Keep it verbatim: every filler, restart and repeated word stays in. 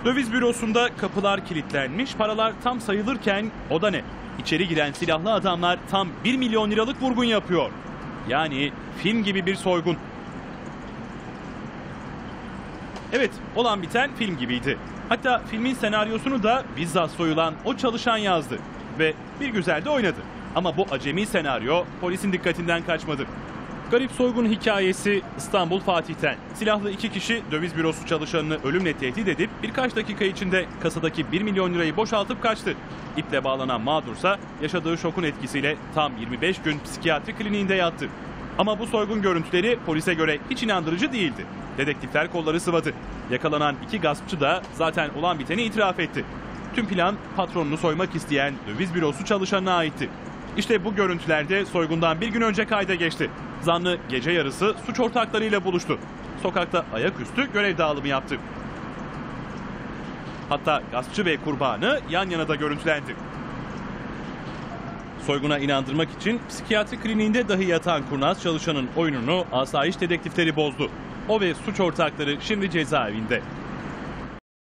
Döviz bürosunda kapılar kilitlenmiş, paralar tam sayılırken o da ne? İçeri giren silahlı adamlar tam bir milyon liralık vurgun yapıyor. Yani film gibi bir soygun. Evet, olan biten film gibiydi. Hatta filmin senaryosunu da bizzat soyulan o çalışan yazdı. Ve bir güzel de oynadı. Ama bu acemi senaryo polisin dikkatinden kaçmadı. Garip soygun hikayesi İstanbul Fatih'ten. Silahlı iki kişi döviz bürosu çalışanını ölümle tehdit edip birkaç dakika içinde kasadaki bir milyon lirayı boşaltıp kaçtı. İple bağlanan mağdursa yaşadığı şokun etkisiyle tam yirmi beş gün psikiyatri kliniğinde yattı. Ama bu soygun görüntüleri polise göre hiç inandırıcı değildi. Dedektifler kolları sıvadı. Yakalanan iki gaspçı da zaten olan biteni itiraf etti. Tüm plan patronunu soymak isteyen döviz bürosu çalışanına aitti. İşte bu görüntülerde soygundan bir gün önce kayda geçti. Zanlı gece yarısı suç ortaklarıyla buluştu. Sokakta ayaküstü görev dağılımı yaptı. Hatta gaspçı ve kurbanı yan yana da görüntülendi. Soyguna inandırmak için psikiyatri kliniğinde dahi yatan kurnaz çalışanın oyununu asayiş dedektifleri bozdu. O ve suç ortakları şimdi cezaevinde.